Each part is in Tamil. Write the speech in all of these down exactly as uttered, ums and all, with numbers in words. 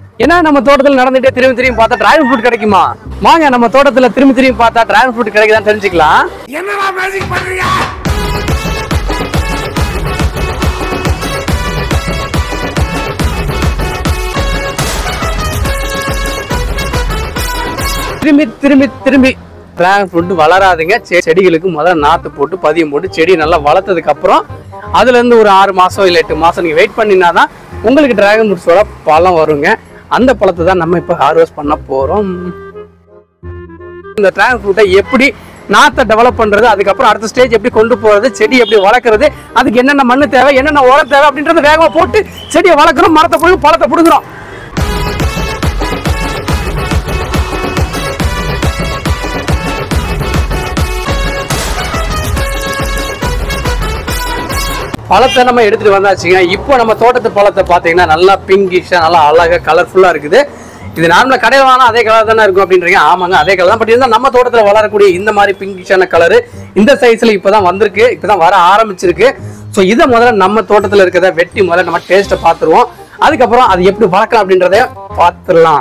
ஏன்னா நம்ம தோட்டத்துல நடந்துட்டே திரும்பி திரும்பி பார்த்தா டிராகன் ஃப்ரூட் கிடைக்குமா? வாங்க நம்ம தோட்டத்துல திரும்பி திரும்பி பார்த்தா டிராகன் ஃப்ரூட் கிடைக்குதான்னு தெரிஞ்சுக்கலாம். என்னடா மேஜிக் பண்றீங்க? திரும்பி திரும்பி திரும்பி டிராகன் ஃப்ரூட் வளராதுங்க. செடிகளுக்கு முதல்ல நாத்து போட்டு பதியம் போட்டு செடி நல்லா வளர்த்ததுக்கு அப்புறம் அதுல இருந்து ஒரு ஆறு மாசம் இல்ல எட்டு மாசம் நீங்க வெயிட் பண்ணினாதான் உங்களுக்கு டிராகன் ஃப்ரூட்ஸோட பழம் வருங்க. அந்த பழத்தை தான் நம்ம இப்ப ஹார்வெஸ்ட் பண்ண போறோம். இந்த டிராகன் ஃப்ரூட்டை எப்படி நாத்தை டெவலப் பண்றது, அதுக்கப்புறம் அடுத்த ஸ்டேஜ் எப்படி கொண்டு போறது, செடி எப்படி வளர்க்கறது, அதுக்கு என்னென்ன மண்ணு தேவை, என்னென்ன உரம் தேவை அப்படின்றத வேகமா போட்டு செடியை வளர்க்குறோம், மரத்தை போய் பழத்தை பிடுங்குறோம். பழத்தை நம்ம எடுத்துட்டு வந்தாச்சுங்க. இப்போ நம்ம தோட்டத்து பழத்தை பார்த்தீங்கன்னா நல்லா பிங்கிஷா நல்லா அழகா கலர்ஃபுல்லா இருக்குது. இது நார்மலா கடையில் வாங்கினா அதே கலர் தானே இருக்கும் அப்படின்றீங்க. ஆமாங்க, அதே கலர் தான். பட் இருந்தால் நம்ம தோட்டத்தில் வளரக்கூடிய இந்த மாதிரி பிங்கிஷான கலரு இந்த சைஸ்ல இப்போதான் வந்திருக்கு, இப்போதான் வர ஆரம்பிச்சிருக்கு. ஸோ இதை முதல்ல நம்ம தோட்டத்தில் இருக்கிறத வெட்டி முதல்ல நம்ம டேஸ்ட்டை பார்த்துருவோம். அதுக்கப்புறம் அது எப்படி வளர்க்கலாம் அப்படின்றத பார்த்துடலாம்.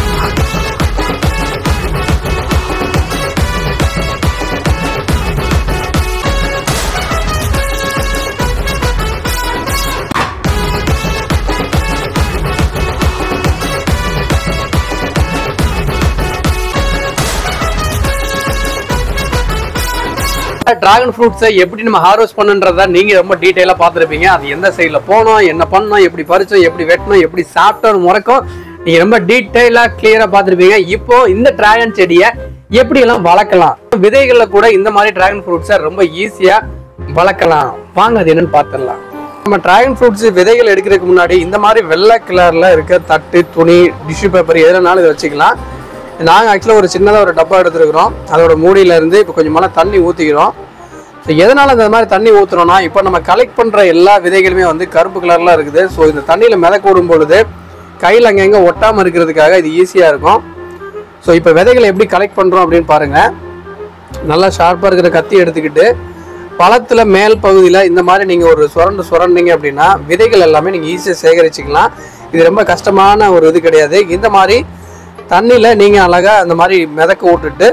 டிராகன் ஃப்ரூட்ஸை எப்படி நம்ம ஹார்வெஸ்ட் பண்ணுன்றத நீங்க ரொம்ப டீடைலா பார்த்துருப்பீங்க. அது எந்த சைட்ல போனோம், என்ன பண்ணோம், எப்படி பறிச்சோம், எப்படி வெட்டணும், எப்படி சாப்பிட்டோம் முறைக்கும் நீங்க ரொம்ப டீடைலா கிளியரா பார்த்துருப்பீங்க. இப்போ இந்த டிராகன் செடியை எப்படி எல்லாம் வளர்க்கலாம், விதைகள்ல கூட இந்த மாதிரி டிராகன் ஃப்ரூட்ஸை ரொம்ப ஈஸியா வளர்க்கலாம். வாங்க அது என்னன்னு பார்த்துடலாம். நம்ம டிராகன் ஃப்ரூட்ஸ் விதைகள் எடுக்கிறதுக்கு முன்னாடி இந்த மாதிரி வெள்ளை கலர்ல இருக்க தட்டு, துணி, டிஷ்யூ பேப்பர் எதுனாலும் இதை வச்சுக்கலாம். நாங்கள் ஆக்சுவலாக ஒரு சின்னதாக ஒரு டப்பா எடுத்துருக்கிறோம். அதோட மூடியிலேருந்து இப்போ கொஞ்சமான தண்ணி ஊற்றிக்கிறோம். ஸோ எதனால் இந்த மாதிரி தண்ணி ஊற்றுறோன்னா, இப்போ நம்ம கலெக்ட் பண்ணுற எல்லா விதைகளுமே வந்து கருப்பு கலரில் இருக்குது. ஸோ இந்த தண்ணியில் மிதக்க விடும் பொழுது கையில் அங்கங்கே ஒட்டாமல் இருக்கிறதுக்காக இது ஈஸியாக இருக்கும். ஸோ இப்போ விதைகளை எப்படி கலெக்ட் பண்ணுறோம் அப்படின்னு பாருங்கள். நல்லா ஷார்ப்பாக இருக்கிற கத்தி எடுத்துக்கிட்டு பழத்தில் மேல் பகுதியில் இந்த மாதிரி நீங்கள் ஒரு சுரண்டு சுரண்டிங்க அப்படின்னா விதைகள் எல்லாமே நீங்கள் ஈஸியாக சேகரிச்சிக்கலாம். இது ரொம்ப கஷ்டமான ஒரு இது கிடையாது. இந்த மாதிரி தண்ணியில் நீங்கள் அழகாக அந்த மாதிரி மிதக்க விட்டுட்டு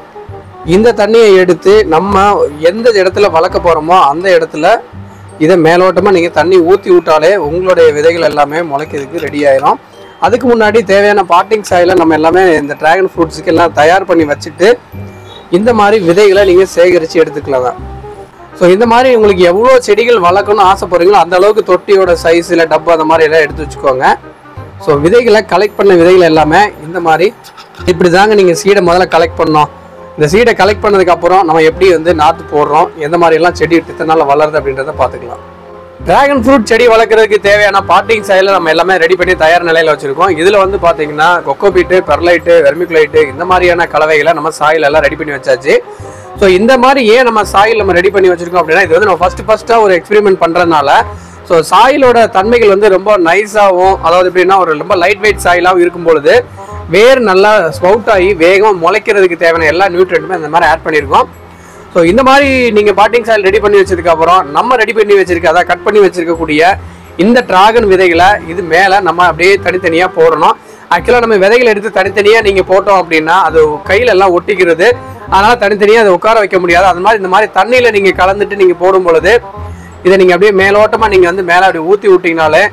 இந்த தண்ணியை எடுத்து நம்ம எந்த இடத்துல வளர்க்க போகிறோமோ அந்த இடத்துல இதை மேலோட்டமாக நீங்கள் தண்ணி ஊற்றி விட்டாலே உங்களுடைய விதைகள் எல்லாமே முளைக்கிறதுக்கு ரெடி ஆயிரும். அதுக்கு முன்னாடி தேவையான பாட்டிங் சாயிலை நம்ம எல்லாமே இந்த டிராகன் ஃப்ரூட்ஸுக்கு எல்லாம் தயார் பண்ணி வச்சுட்டு இந்த மாதிரி விதைகளை நீங்கள் சேகரித்து எடுத்துக்கலாம். ஸோ இந்த மாதிரி உங்களுக்கு எவ்வளோ செடிகள் வளர்க்கணும்னு ஆசைப்படுறீங்களோ அந்த அளவுக்கு தொட்டியோட சைஸ் இல்லை டப்பு அந்த மாதிரி எல்லாம் எடுத்து வச்சுக்கோங்க. ஸோ விதைகளை கலெக்ட் பண்ண விதைகள் எல்லாமே இந்த மாதிரி இப்படி தாங்க நீங்கள் சீடை முதல்ல கலெக்ட் பண்ணோம். இந்த சீடை கலெக்ட் பண்ணதுக்கப்புறம் நம்ம எப்படி வந்து நாற்று போடுறோம், எந்த மாதிரிலாம் செடி இத்தனை நாள் வளருது அப்படின்றத பார்த்துக்கலாம். டிராகன் ஃப்ரூட் செடி வளர்க்குறதுக்கு தேவையான பாட்டிங் சாயில நம்ம எல்லாமே ரெடி பண்ணி தயார் நிலையில் வச்சுருக்கோம். இதில் வந்து பார்த்தீங்கன்னா கொக்கோபீட்டு, பெர்லைட்டு, வெர்மிகுலைட்டு இந்த மாதிரியான கலவைகளை நம்ம சாயில் எல்லாம் ரெடி பண்ணி வச்சாச்சு. ஸோ இந்த மாதிரி ஏன் நம்ம சாயில் நம்ம ரெடி பண்ணி வச்சுருக்கோம் அப்படின்னா, இது வந்து நம்ம ஃபஸ்ட்டு ஃபஸ்ட்டாக ஒரு எக்ஸ்பெரிமெண்ட் பண்ணுறதுனால ஸோ சாயிலோட தன்மைகள் வந்து ரொம்ப நைஸாகவும், அதாவது எப்படின்னா ஒரு ரொம்ப லைட் வெயிட் சாயிலாகவும் இருக்கும் பொழுது வேர் நல்லா ஸ்பவுட் ஆகி வேகமாக முளைக்கிறதுக்கு தேவையான எல்லா நியூட்ரியன்ட்டுமே இந்த மாதிரி ஆட் பண்ணியிருக்கோம். ஸோ இந்த மாதிரி நீங்கள் பாட்டிங் சாயில் ரெடி பண்ணி வச்சதுக்கப்புறம் நம்ம ரெடி பண்ணி வச்சிருக்க அதாவது கட் பண்ணி வச்சிருக்கக்கூடிய இந்த டிராகன் விதைகளை இது மேலே நம்ம அப்படியே தனித்தனியாக போடணும். ஆக்சுவலாக நம்ம விதைகளை எடுத்து தனித்தனியாக நீங்கள் போட்டோம் அப்படின்னா அது கையில் எல்லாம் ஒட்டிக்கிறது, அதனால் தனித்தனியாக அதை உட்கார வைக்க முடியாது. அது மாதிரி இந்த மாதிரி தண்ணியில் நீங்கள் கலந்துட்டு நீங்கள் போடும் பொழுது இதை நீங்கள் அப்படியே மேலோட்டமாக நீங்கள் வந்து மேலே அப்படி ஊற்றி விட்டிங்கனாலே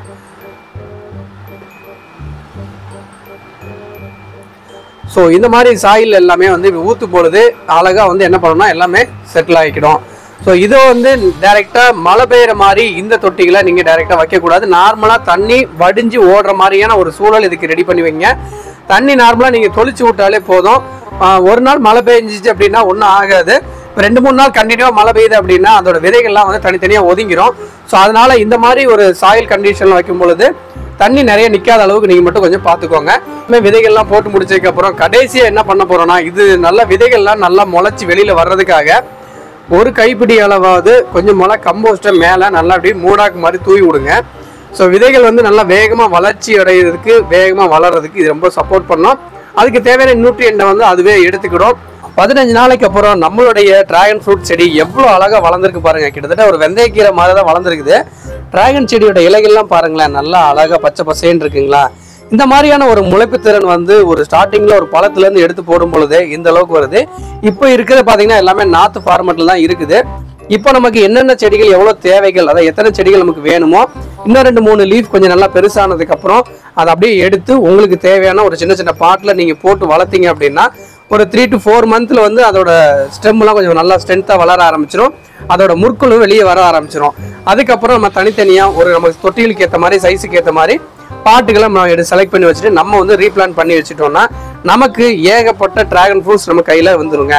ஸோ இந்த மாதிரி சாயில் எல்லாமே வந்து ஊற்றும் பொழுது அழகாக வந்து என்ன பண்ணணும்னா எல்லாமே செட்டில் ஆகிக்கிடும். ஸோ இதை வந்து டைரெக்டாக மழை பெய்கிற மாதிரி இந்த தொட்டிகளை நீங்கள் டைரெக்டாக வைக்கக்கூடாது. நார்மலாக தண்ணி வடிஞ்சு ஓடுற மாதிரியான ஒரு சூழல் இதுக்கு ரெடி பண்ணி வைங்க. தண்ணி நார்மலாக நீங்கள் தொளிச்சு விட்டாலே போதும். ஒரு நாள் மழை பெஞ்சிச்சு அப்படின்னா ஒன்றும் ஆகாது. இப்போ ரெண்டு மூணு நாள் கண்டினியூவாக மழை பெய்யுது அப்படின்னா அதோட விதைகள்லாம் வந்து தனித்தனியாக ஒதுங்கிடும். ஸோ அதனால இந்த மாதிரி ஒரு சாயில் கண்டிஷனில் வைக்கும் பொழுது தண்ணி நிறைய நிற்காத அளவுக்கு நீங்கள் மட்டும் கொஞ்சம் பார்த்துக்கோங்க. விதைகள்லாம் போட்டு முடிச்சதுக்கப்புறம் கடைசியாக என்ன பண்ண போகிறோன்னா, இது நல்ல விதைகள்லாம் நல்லா முளைச்சி வெளியில் வர்றதுக்காக ஒரு கைப்பிடி அளவாவது கொஞ்சம் முளை கம்போஸ்ட்டை மேலே நல்லா அப்படி மூடாக்கு மாதிரி தூவி விடுங்க. ஸோ விதைகள் வந்து நல்லா வேகமாக வளர்ச்சி அடைகிறதுக்கு வேகமாக வளர்கிறதுக்கு இது ரொம்ப சப்போர்ட் பண்ணோம். அதுக்கு தேவையான நியூட்ரியன்ட்டை வந்து அதுவே எடுத்துக்கிடும். பதினஞ்சு நாளைக்கு அப்புறம் நம்மளுடைய டிராகன் ஃப்ரூட் செடி எவ்வளோ அழகாக வளர்ந்துருக்கு பாருங்க. கிட்டத்தட்ட ஒரு வெந்தயக்கீரை மாதிரி தான் வளர்ந்துருக்குது. டிராகன் செடியோட இலைகள்லாம் பாருங்களேன், நல்லா அழகாக பச்சை பசேன்னு இருக்குங்களா. இந்த மாதிரியான ஒரு முளைப்பு திறன் வந்து ஒரு ஸ்டார்டிங்ல ஒரு பழத்துல இருந்து எடுத்து போடும் பொழுது இந்த அளவுக்கு வருது. இப்போ இருக்கிறது பாத்தீங்கன்னா எல்லாமே நாத்து ஃபார்மேட்ல தான் இருக்குது. இப்போ நமக்கு என்னென்ன செடிகள் எவ்வளவு தேவைகள், அதாவது எத்தனை செடிகள் நமக்கு வேணுமோ, இன்னும் ரெண்டு மூணு லீஃப் கொஞ்சம் நல்லா பெருசானதுக்கு அப்புறம் அதை அப்படியே எடுத்து உங்களுக்கு தேவையான ஒரு சின்ன சின்ன பாட்டில் நீங்க போட்டு வளர்த்தீங்க அப்படின்னா ஒரு த்ரீ டு ஃபோர் மந்த்ல வந்து அதோட ஸ்டெம்லாம் கொஞ்சம் நல்லா ஸ்ட்ரென்த்தா வளர ஆரம்பிச்சிடும். அதோட முற்களும் வெளியே வர ஆரம்பிச்சிடும். அதுக்கப்புறம் நம்ம தனித்தனியா ஒரு நம்ம தொட்டிகளுக்கு ஏற்ற மாதிரி சைஸுக்கு ஏற்ற மாதிரி பாட்டுகளை நம்ம எடுத்து செலக்ட் பண்ணி வச்சுட்டு நம்ம வந்து ரீபிளான் பண்ணி வச்சுட்டோம்னா நமக்கு ஏகப்பட்ட டிராகன் ஃப்ரூட்ஸ் நம்ம கையில வந்துருங்க.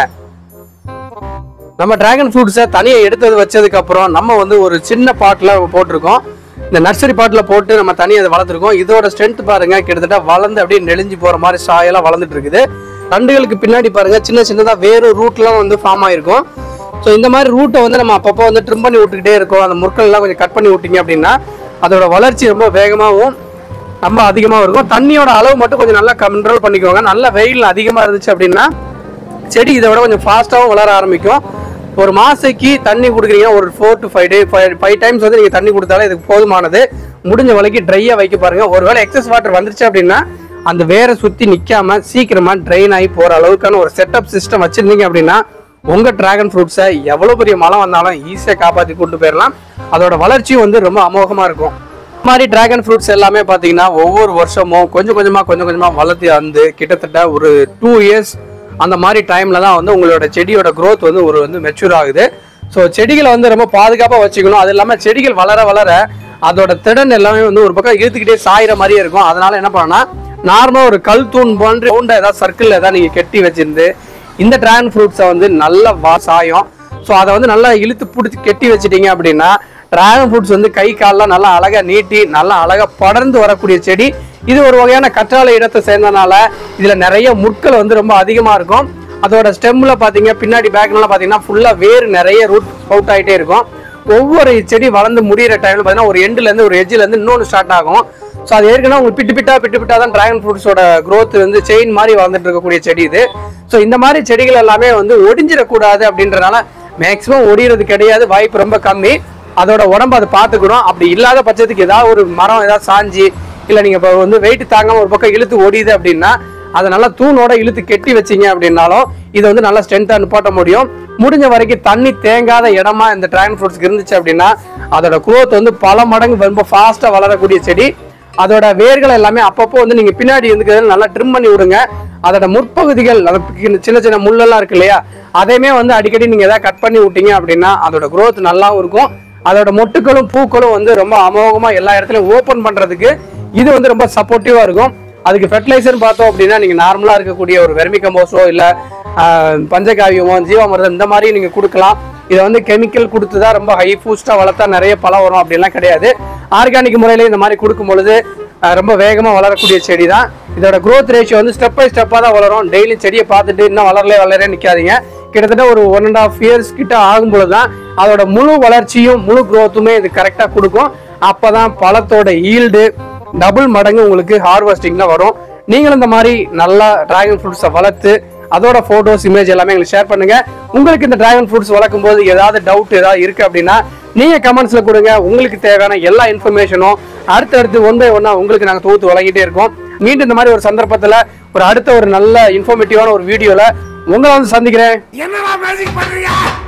நம்ம டிராகன் ஃப்ரூட்ஸை தனியாக எடுத்தது வச்சதுக்கு அப்புறம் நம்ம வந்து ஒரு சின்ன பாட்டில் போட்டிருக்கோம். இந்த நர்சரி பாட்டில் போட்டு நம்ம தனியாக அதை வளர்த்துருக்கோம். இதோட ஸ்ட்ரென்த் பாருங்க, கிட்டத்தட்ட வளர்ந்து அப்படியே நெளிஞ்சு போற மாதிரி சாயெல்லாம் வளர்ந்துட்டு இருக்குது. தண்டுகளுக்கு பின்னாடி பாருங்க சின்ன சின்னதாக வேறு ரூட்லாம் வந்து ஃபார்ம் ஆயிருக்கும். ஸோ இந்த மாதிரி ரூட்டை வந்து நம்ம அப்பப்போ வந்து ட்ரிம் பண்ணி விட்டுக்கிட்டே இருக்கோம். அந்த முற்கள் எல்லாம் கொஞ்சம் கட் பண்ணி விட்டீங்க அப்படின்னா அதோட வளர்ச்சி ரொம்ப வேகமாகவும் ரொம்ப அதிகமாக இருக்கும். தண்ணியோட அளவு மட்டும் கொஞ்சம் நல்லா கண்ட்ரோல் பண்ணிக்கோங்க. நல்ல வெயில் அதிகமாக இருந்துச்சு அப்படின்னா செடி இதை விட கொஞ்சம் ஃபாஸ்ட்டாகவும் வளர ஆரம்பிக்கும். ஒரு மாசைக்கு தண்ணி கொடுக்குறீங்கன்னா ஒரு four to five day five five times வந்து நீங்கள் தண்ணி கொடுத்தாலும் இதுக்கு போதுமானது. முடிஞ்ச வரைக்கும் ட்ரையாக வைக்க பாருங்க. ஒருவேளை எக்ஸஸ் வாட்டர் வந்துருச்சு அப்படின்னா அந்த வேரை சுற்றி நிற்காம சீக்கிரமா ட்ரெயின் ஆகி போகிற அளவுக்கான ஒரு செட்டப் சிஸ்டம் வச்சிருந்தீங்க அப்படின்னா உங்க டிராகன் ஃப்ரூட்ஸை எவ்வளோ பெரிய மழை வந்தாலும் ஈஸியாக காப்பாற்றி கொண்டு போயிடலாம். அதோட வளர்ச்சியும் வந்து ரொம்ப அமோகமாக இருக்கும். இந்த மாதிரி டிராகன் ஃப்ரூட்ஸ் எல்லாமே பார்த்தீங்கன்னா ஒவ்வொரு வருஷமும் கொஞ்சம் கொஞ்சமாக கொஞ்சம் கொஞ்சமாக வளர்த்தி வந்து கிட்டத்தட்ட ஒரு டூ இயர்ஸ் அந்த மாதிரி டைம்ல தான் வந்து உங்களோட செடியோட க்ரோத் வந்து ஒரு வந்து மெச்சூர் ஆகுது. ஸோ செடிகளை வந்து ரொம்ப பாதுகாப்பாக வச்சுக்கணும். அது இல்லாமல் செடிகள் வளர வளர அதோட திறன் எல்லாமே வந்து ஒரு பக்கம் இழுத்துக்கிட்டே சாயிற மாதிரியே இருக்கும். அதனால என்ன பண்ணணும்னா நார்மலாக ஒரு கல் தூண் போன்ற ரவுண்டா ஏதாவது சர்க்கிள் ஏதாவது நீங்கள் கெட்டி வச்சிருந்து இந்த டிராகன் ஃப்ரூட்ஸை வந்து நல்லா வா சாயம் ஸோ அதை வந்து நல்லா இழுத்து பிடிச்சி கெட்டி வச்சிட்டீங்க அப்படின்னா டிராகன் ஃப்ரூட்ஸ் வந்து கை காலெலாம் நல்லா அழகாக நீட்டி நல்லா அழகாக படர்ந்து வரக்கூடிய செடி. இது ஒரு வகையான கற்றாழை இடத்தை சேர்ந்தனால இதுல நிறைய முட்கள் வந்து ரொம்ப அதிகமா இருக்கும். அதோட ஸ்டெம்ல பாத்தீங்க பின்னாடி பேக்ல பாத்தீங்கன்னா ஃபுல்லா வேறு நிறைய ரூட் அவுட் ஆகிட்டே இருக்கும். ஒவ்வொரு செடி வளர்ந்து முடிகிற டைம்ல பாத்தீங்கன்னா ஒரு எண்ட்ல இருந்து ஒரு எட்ஜ்ல இருந்து இன்னொன்று ஸ்டார்ட் ஆகும். ஸோ அது ஏற்கனவே உங்களுக்கு பிட்டு பிட்டா பிட்டு பிட்டா தான் டிராகன் ஃப்ரூட்ஸோட க்ரோத் வந்து செயின் மாதிரி வளர்ந்துட்டு இருக்கக்கூடிய செடி இது. ஸோ இந்த மாதிரி செடிகள் எல்லாமே வந்து ஒடிஞ்சிடக்கூடாது அப்படின்றனால மேக்சிமம் ஒடிறது கிடையாது, வாய்ப்பு ரொம்ப கம்மி. அதோட உடம்பு அதை பார்த்துக்கணும். அப்படி இல்லாத பட்சத்துக்கு ஏதாவது ஒரு மரம் ஏதாவது சாஞ்சி இல்லை நீங்கள் இப்போ வந்து வெயிட் தாங்காம ஒரு பக்கம் இழுத்து ஓடிது அப்படின்னா அதை நல்லா தூணோட இழுத்து கெட்டி வச்சிங்க அப்படின்னாலும் இதை வந்து நல்லா ஸ்ட்ரென்த்தாக நிப்பாட்ட முடியும். முடிஞ்ச வரைக்கும் தண்ணி தேங்காத இடமா இந்த டிராகன் ஃப்ரூட்ஸ்க்கு இருந்துச்சு அப்படின்னா அதோட குரோத் வந்து பல மடங்கு ரொம்ப ஃபாஸ்ட்டாக வளரக்கூடிய செடி. அதோட வேர்கள் எல்லாமே அப்பப்போ வந்து நீங்கள் பின்னாடி இருந்துக்கிறது நல்லா ட்ரிம் பண்ணி விடுங்க. அதோட முற்பகுதிகள் சின்ன சின்ன முள்ளெல்லாம் இருக்கு இல்லையா, அதையுமே வந்து அடிக்கடி நீங்கள் எதாவது கட் பண்ணி விட்டீங்க அப்படின்னா அதோட குரோத் நல்லாவும் இருக்கும். அதோட மொட்டுக்களும் பூக்களும் வந்து ரொம்ப அமோகமாக எல்லா இடத்துலையும் ஓப்பன் பண்ணுறதுக்கு இது வந்து ரொம்ப சப்போர்ட்டிவாக இருக்கும். அதுக்கு ஃபெர்டிலைசர் பார்த்தோம் அப்படின்னா நீங்கள் நார்மலாக இருக்கக்கூடிய ஒரு வெர்மி கம்போஸ்டோ இல்லை பஞ்சகாவியமோ ஜீவாமிர்தம் இந்த மாதிரி நீங்கள் கொடுக்கலாம். இதை வந்து கெமிக்கல் கொடுத்து தான் ரொம்ப ஹை பூஸ்டாக வளர்த்தா நிறைய பழம் வரும் அப்படின்லாம் கிடையாது. ஆர்கானிக் முறையில இந்த மாதிரி கொடுக்கும் பொழுது ரொம்ப வேகமாக வளரக்கூடிய செடி தான். இதோட க்ரோத் ரேஷியோ வந்து ஸ்டெப் பை ஸ்டெப்பாக தான் வளரும். டெய்லி செடியை பார்த்துட்டு இன்னும் வளரலே வளரே நிற்காதீங்க. கிட்டத்தட்ட ஒரு ஒன் அண்ட் ஆஃப் இயர்ஸ் கிட்ட ஆகும்பொழுது தான் அதோட முழு வளர்ச்சியும் முழு க்ரோத்துமே இது கரெக்டாக கொடுக்கும். அப்போ தான் பழத்தோட ஈல்டு டபுள் மடங்கு உங்களுக்கு ஹார்வெஸ்டிங்ல வரும். நீங்களும் இந்த மாதிரி நல்லா டிராகன் ஃப்ரூட்ஸை வளர்த்து அதோட போட்டோஸ் இமேஜ் எல்லாமே எங்களுக்கு ஷேர் பண்ணுங்க. உங்களுக்கு இந்த டிராகன் ஃப்ரூட்ஸ் வளர்க்கும் போது ஏதாவது டவுட் ஏதாவது இருக்கு அப்படின்னா நீங்க கமெண்ட்ஸ்ல கொடுங்க. உங்களுக்கு தேவையான எல்லா இன்ஃபர்மேஷனும் அடுத்தடுத்து ஒன் பை ஒன்னா உங்களுக்கு நாங்கள் தொகுத்து வழங்கிட்டே இருக்கோம். மீண்டும் இந்த மாதிரி ஒரு சந்தர்ப்பத்தில் ஒரு அடுத்த ஒரு நல்ல இன்ஃபர்மேட்டிவான ஒரு வீடியோல உங்களை வந்து சந்திக்கிறேன். என்னடா மேஜிக் பண்றீங்க?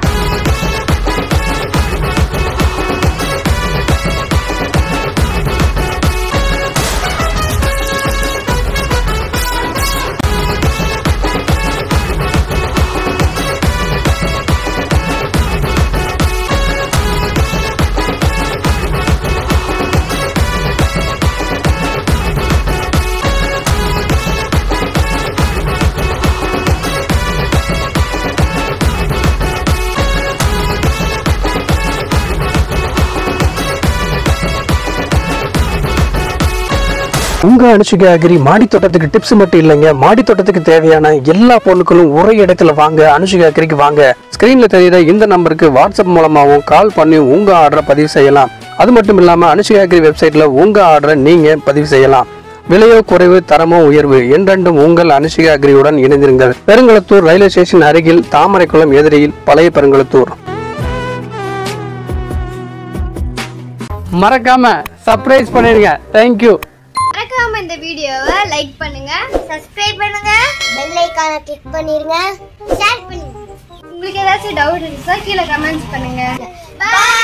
உங்க அனுஷிகா அக்ரி மாடி தோட்டத்துக்கு டிப்ஸ் மட்டும் இல்லைங்க, மாடி தோட்டத்துக்கு தேவையான எல்லா பொருட்களும் ஒரே இடத்துல வாங்க. அனுஷிகா அக்ரிக்கு வாங்க. ஸ்கிரீன்ல தெரியுற இந்த நம்பருக்கு வாட்ஸ்அப் மூலமாகவும் கால் பண்ணி உங்க ஆர்டரை பதிவு செய்யலாம். அது மட்டும் இல்லாம அனுஷிகா அக்ரி வெப்சைட்ல உங்க ஆர்டரை நீங்க பதிவு செய்யலாம். விலையோ குறைவு, தரமோ உயர்வு, என்றென்றும் உங்கள் அனுஷிகா அக்ரியுடன் இணைந்திருங்கள். பெருங்குளத்தூர் ரயில்வே ஸ்டேஷன் அருகில், தாமரைக்குளம் எதிரியில், பழைய பெருங்குளத்தூர். மறக்காம சர்ப்ரைஸ் பண்ணிருங்க. தேங்க்யூ. மறக்காம இந்த வீடியோவை லைக் பண்ணுங்க, சப்ஸ்கிரைப் பண்ணுங்க, பெல் ஐகானை கிளிக் பண்ணிருங்க, ஷேர் பண்ணுங்க. உங்களுக்கு ஏதாச்சும் டவுட் இருந்தா கீழே கமெண்ட்ஸ் பண்ணுங்க. பை.